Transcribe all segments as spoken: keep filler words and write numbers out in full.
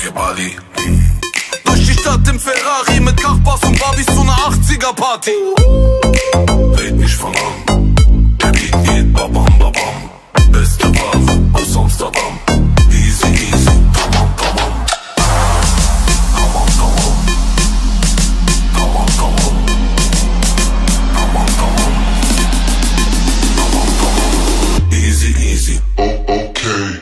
your body. Durch die Stadt im Ferrari mit Kachbass und Barbies zu ner achtziger Party. Red nicht von an, der Beat geht babam babam. Beste Ware aus Amsterdam. Easy easy, tamam tamam. Tamam tamam. Tamam tamam. Tamam tamam. Tamam tamam. Easy easy, oh okay.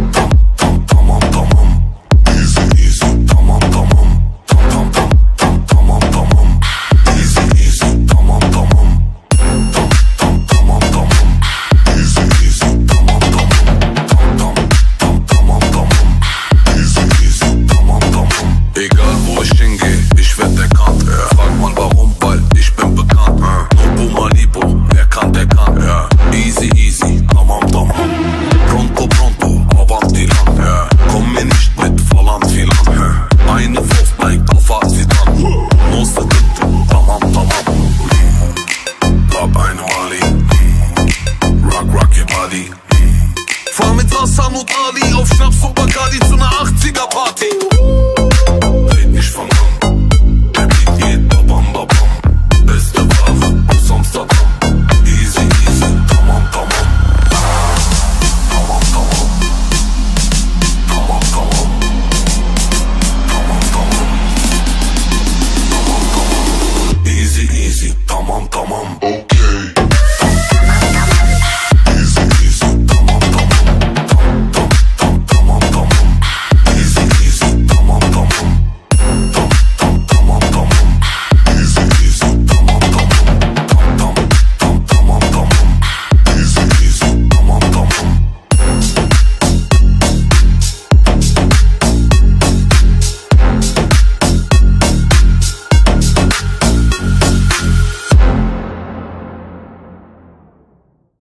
Egal wo ich hingehe, ich werd erkannt. Ja. Frag mal warum, weil ich bin bekannt. Ja. Nobu Malibu, wer kann, der kann. Ja. Easy, easy, tamam, tamam. Pronto, pronto, avanti lang. Ja. Komm mir nicht mit Verland viel an. Ja. Eine Wurf bleibt auf Asidan. Los, der Dritte, tamam, tamam. Hab eine Mali. Rock, rock your body. Fahr mit Hassan und Ali auf Schnaps und Bacardi zu ner achtziger Party. Red nicht von